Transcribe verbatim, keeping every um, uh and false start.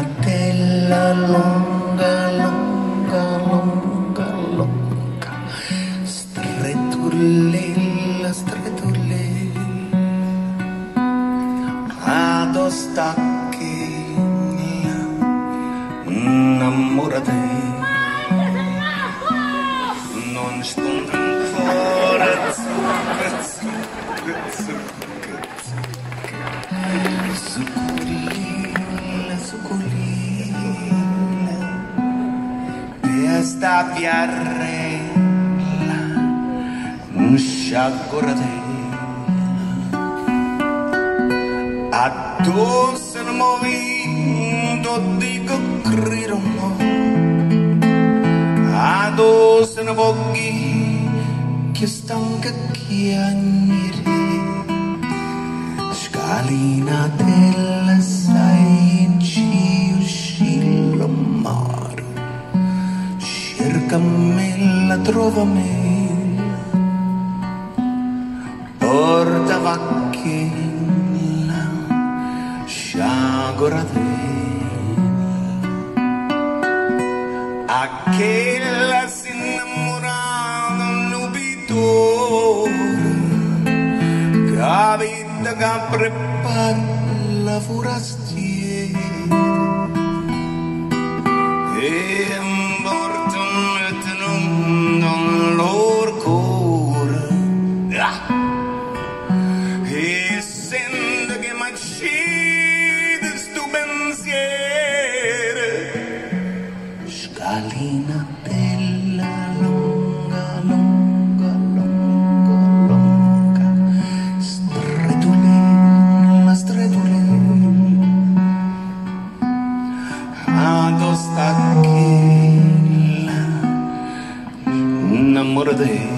scalinatella lunga, lunga, lunga, lunga, stretulella, stretulella, ad ostacchi, innamorate, non sto ancora, Suculina, suculina, testa viarella, sciagoratella, addosso il movimento dico grido mo, addosso il pochi che stanca chiagnere. Scalinatella sai in cio scillo mare, cercamela, trovamela, porta vacchella, sciagoratella, aquella si innamorava l'ubitore, che che prepara la forastiera e portano nel loro cuore e sento che mi uccide sto pensiero. Scalinatella lunga, lunga, lunga, lunga, ad ostacchilla, innamorate.